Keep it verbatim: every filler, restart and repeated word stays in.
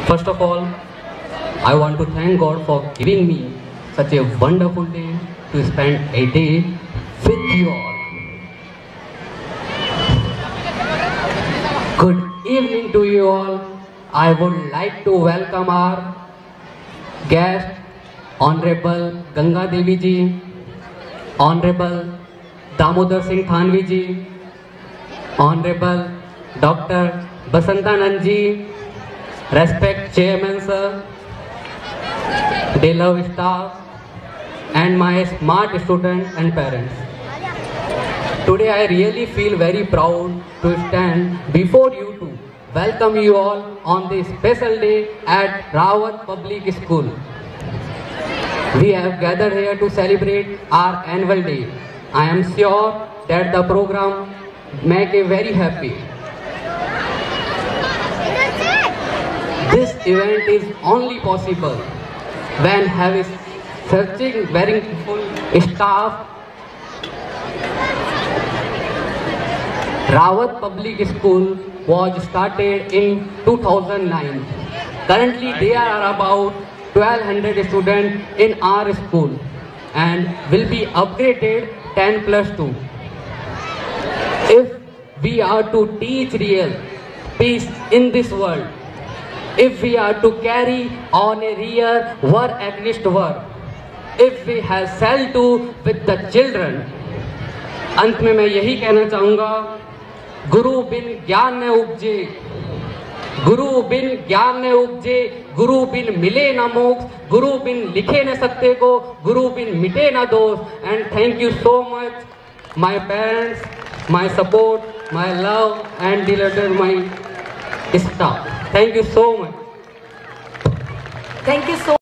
First of all, I want to thank God for giving me such a wonderful day to spend a day with you all. Good evening to you all. I would like to welcome our guest, Honorable Ganga Devi ji, Honorable Damodar Singh Thanvi ji, Honorable Doctor Basantanand ji, respect Chairman sir, beloved staff, and my smart students and parents. Today I really feel very proud to stand before you to welcome you all on this special day at Rawat Public School. We have gathered here to celebrate our annual day. I am sure that the program make you very happy. This event is only possible when having searching very full staff. Rawat Public School was started in two thousand nine. Currently there are about twelve hundred students in our school and will be upgraded ten plus two. If we are to teach real peace in this world, if we are to carry on a real war against war, if we have sell to with the children, अंत में मैं यही कहना चाहूँगा, गुरु बिन ज्ञान न उपजे, गुरु बिन ज्ञान न उपजे, गुरु बिन मिले न मोक्ष, गुरु बिन लिखे न सत्य को, गुरु बिन मिटे न दोष. And thank you so much, my parents, my support, my love, and delighted my staff. Thank you so much. Thank you so